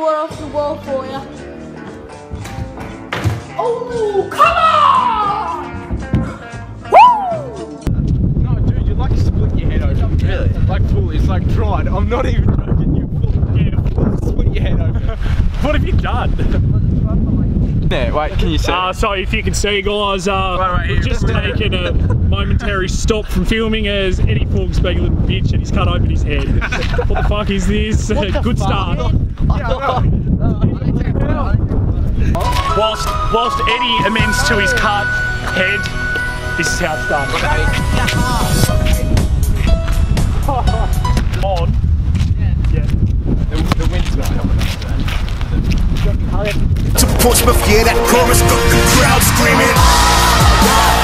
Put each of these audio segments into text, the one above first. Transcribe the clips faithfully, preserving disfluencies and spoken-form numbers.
water off the wall for you. Oh, come on! Woo! No, dude, you like split your head over. Really? Like fully, it's like dried. I'm not even joking. You full, yeah, full split your head over. What have you done? There, wait, can you see? Uh, so if you can see, guys, uh, Right, right, we've just taken a momentary stop from filming as Eddie Fogg's being a little bitch and he's cut open his head. What the fuck is this? Good start. Whilst, whilst Eddie amends to his cut head, this is how it's done. On. Yeah. The, the wind's not helping us today. To Portsmouth, yeah, that chorus got the crowd screaming.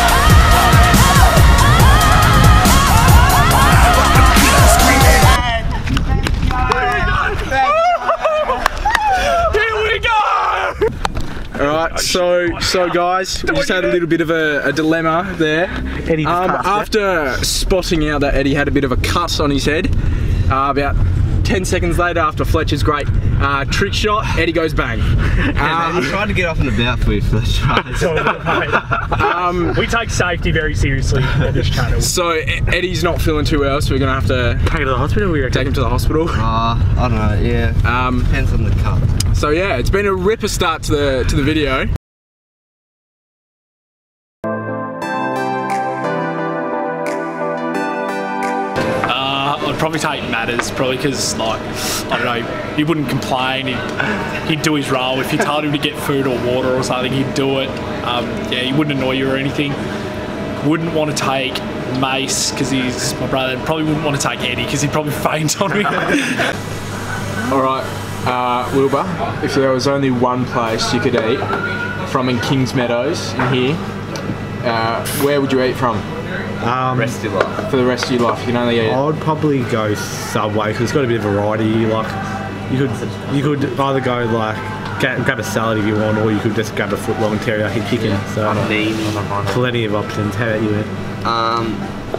Alright, so so guys, we just had a little bit of a, a dilemma there. Eddie um, after spotting out that Eddie had a bit of a cut on his head, uh, about ten seconds later after Fletcher's great uh, trick shot, Eddie goes bang. Um, I tried to get off and about for you for the tries. um, we take safety very seriously on this channel. So Eddie's not feeling too well, so we're gonna have to take him to the hospital. We take him to the hospital. Uh, I don't know. Yeah. Um, Depends on the cut. So yeah, it's been a ripper start to the to the video. I'd probably take Matters, probably because, like, I don't know, he wouldn't complain, he'd, he'd do his role. If you told him to get food or water or something, he'd do it. Um, yeah, he wouldn't annoy you or anything. Wouldn't want to take Mace, because he's my brother. Probably wouldn't want to take Eddie, because he'd probably faint on me. Alright, uh, Wilbur, if there was only one place you could eat from in Kings Meadows, in here, uh, where would you eat from? Um, Rest of your life. For the rest of your life, you can only eat it. I'd probably go Subway because it's got a bit of variety. Like you could, you could either go like get, grab a salad if you want, or you could just grab a foot long teriyaki chicken. So plenty of options. How about you, Ed? Um,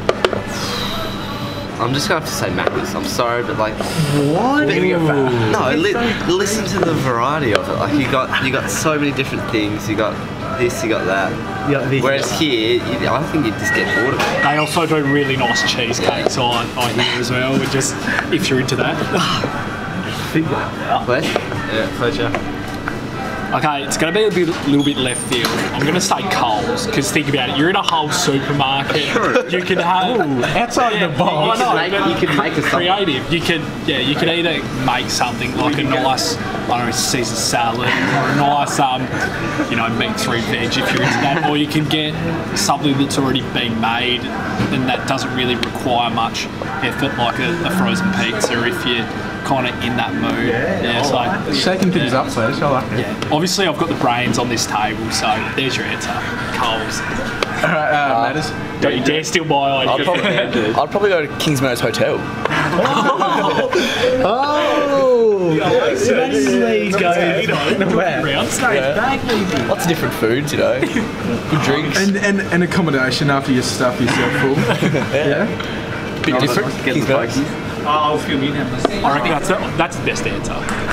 I'm just gonna have to say Macca's. I'm sorry, but like, what? No, li listen to the variety of it. Like you got, you got so many different things. You got this, you got that. You got this, Whereas here, you, I think you'd just get bored of it. They also do really nice cheesecakes on, on here as well, just if you're into that. Fletch? Yeah, pleasure. Okay, it's going to be a bit, little bit left field. I'm going to say Coles, because think about it, you're in a whole supermarket. You can have... Ooh, outside yeah, of the box. Well, no, you, can make, you can make a creative. You could, yeah, you could either make something like a nice, I don't know, Caesar salad, or a nice, um, you know, meat through veg if you're into that, or you can get something that's already been made and that doesn't really require much effort, like a, a frozen pizza if you're kind of in that mood. Yeah, yeah so shaking things yeah. up, so I like it. Yeah. Obviously, I've got the brains on this table, so there's your answer. Coles. Alright, uh, uh, Matters. Don't you dare steal my idea. I'd probably, I'd probably go to Kings Meadows Hotel. Oh! Oh! So this is where he's going. Lots of different foods, you know. Good drinks. And, and and accommodation after you stuff yourself full. yeah. yeah. Bit different. Kings Meadows. I'll film in. I reckon that's the, that's the best answer.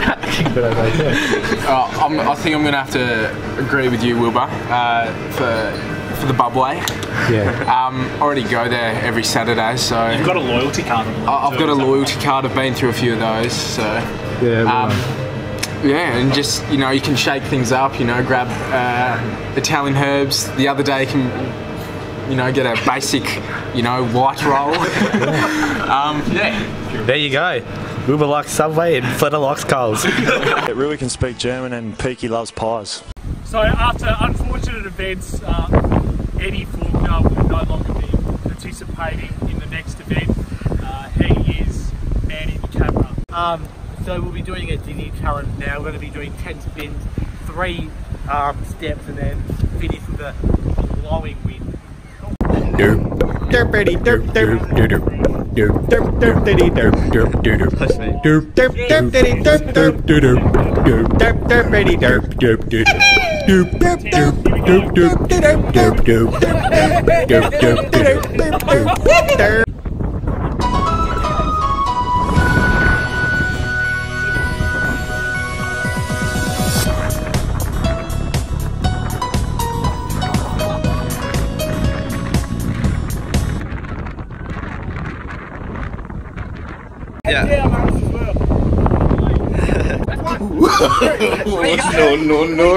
uh, I'm, I think I'm going to have to agree with you, Wilbur, uh, for for the Bubway. Yeah. Um, already go there every Saturday, so You've got a loyalty card. I, I've got a loyalty card. I've been through a few of those, so yeah. Um, yeah, and just you know, you can shake things up. You know, grab uh, Italian herbs. The other day, you can you know get a basic, you know, white roll. um, yeah. There you go. Wilbur likes Subway and Fletter likes Coles. Rui can speak German and Peaky loves pies. So after unfortunate events, uh, Eddie Faulkner will no longer be participating in the next event. Uh, he is manning the camera. Um, so we'll be doing a Dinny challenge now. We're going to be doing ten spins, three um, steps, and then finish with a blowing wind. Derp, derpity, derp, derp, derp. Derp derp derp diddy derp derp derp derp derp derp derp diddy derp derp derp derp derp derp diddy derp derp derp derp derp derp derp derp derp derp derp derp derp derp derp. no, no,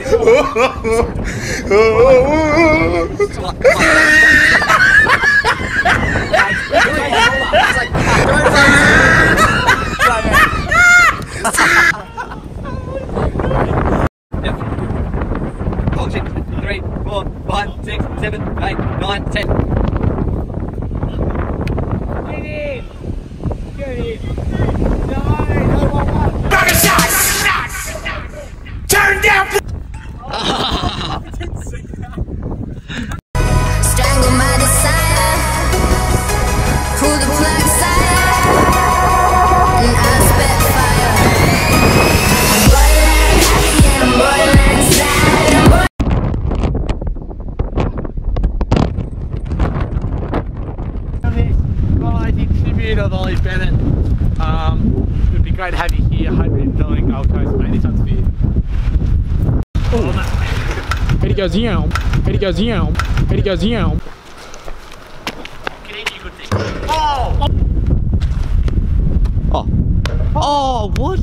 Three, four, five, six, seven, eight, nine, ten. Get in! Get in! No, no, one, one. Turn down. Strangle my desire, pull the plug side, and I spit fire. I'm boiling happy and I'm boiling sad. Guys, it's tribute of Ollie Bennett. Um, it would be great to have you here. Hope you're enjoying Gold Coast, mate. This one's for you. Eddie goes, yeah. Eddie goes, yeah. Eddie goes, yeah. Can eat you good thing. Oh! Oh. Oh, what?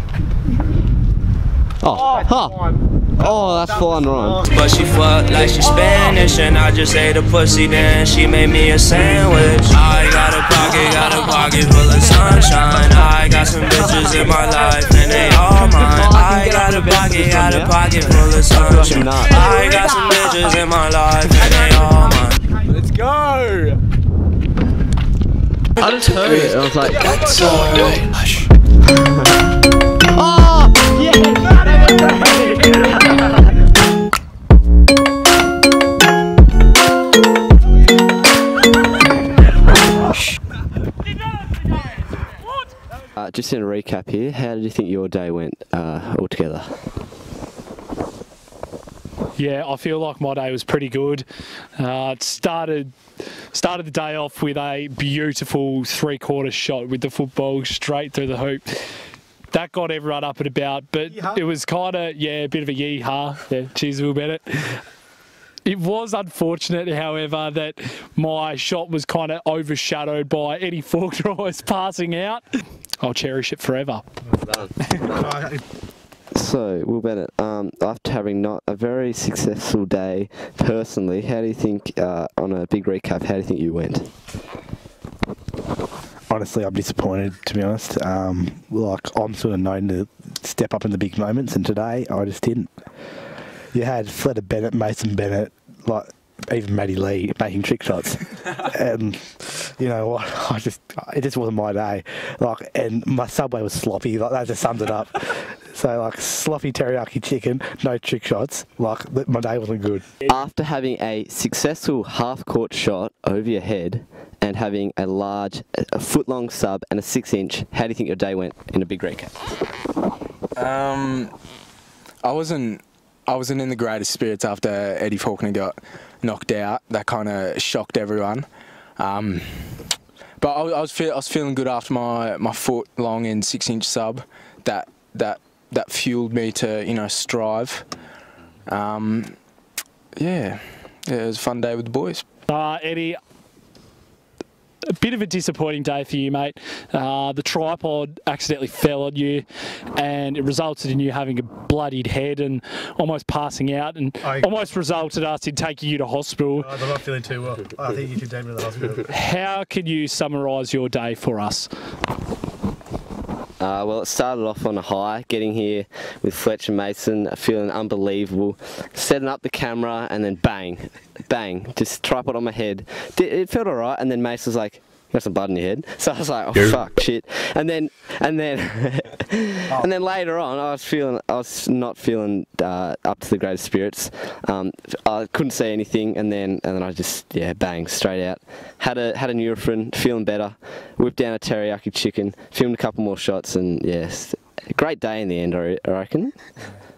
Oh, huh. Oh, that's flying wrong. But she fucked like she Spanish, and I just ate a pussy, then she made me a sandwich. I got a pocket, got a pocket full of sunshine. I got some bitches in my life, and they all mine. I got a pocket, got a pocket full of sunshine. I got some bitches in my life, and they all mine. Let's go! I just heard it, I was like, That's alright. Hush. oh, yeah! Uh, just in a recap here, how did you think your day went uh, altogether? Yeah, I feel like my day was pretty good. Uh, it started started the day off with a beautiful three-quarter shot with the football straight through the hoop. That got everyone up and about, but Yeehaw. it was kind of, yeah, a bit of a yee-haw. Yeah, cheers, Will Bennett. It was unfortunate, however, that my shot was kind of overshadowed by Eddie Faulkner's passing out. I'll cherish it forever. So, Will Bennett, um, after having not a very successful day personally, how do you think, uh, on a big recap, how do you think you went? Honestly, I'm disappointed, to be honest. Um, like, I'm sort of known to step up in the big moments, and today I just didn't. You had Fleta Bennett, Mason Bennett, like even Matty Lee making trick shots, and you know what? I just it just wasn't my day. Like, and my Subway was sloppy. Like, that just sums it up. So, like, sloppy teriyaki chicken, no trick shots. Like, my day wasn't good. After having a successful half-court shot over your head and having a large, a foot-long sub and a six-inch, how do you think your day went in a big recap? Um, I wasn't. I wasn't in the greatest spirits after Eddie Faulkner got knocked out. That kind of shocked everyone. Um, but I, I was feel, I was feeling good after my my foot long and six inch sub. That that that fueled me to, you know, strive. Um, yeah, yeah, it was a fun day with the boys. Uh, Eddie, a bit of a disappointing day for you, mate. Uh, the tripod accidentally fell on you, and it resulted in you having a bloodied head and almost passing out, and I, almost resulted us in taking you to hospital. I'm not feeling too well. I think you should take me to the hospital. How can you summarise your day for us? Uh, well, it started off on a high, getting here with Fletcher Mason, feeling unbelievable, setting up the camera, and then bang, bang, just tripod on my head. It felt alright, and then Mason was like, "You got some blood in your head." So I was like, "Oh fuck, shit!" And then, and then, and then later on, I was feeling, I was not feeling uh, up to the greatest spirits. Um, I couldn't see anything, and then, and then I just, yeah, bang, straight out. Had a had a Nurofen, feeling better. Whipped down a teriyaki chicken, filmed a couple more shots, and yes, great day in the end, I reckon.